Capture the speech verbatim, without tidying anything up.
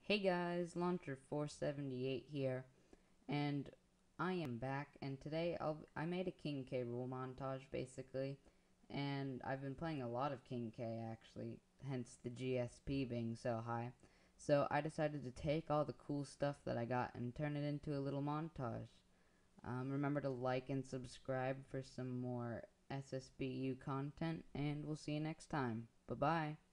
Hey guys, Launcher four seventy-eight here, and I am back, and today I'll, I made a King K rule montage, basically, and I've been playing a lot of King K, actually, hence the G S P being so high. So I decided to take all the cool stuff that I got and turn it into a little montage. Um, remember to like and subscribe for some more S S B U content, and we'll see you next time. Bye-bye.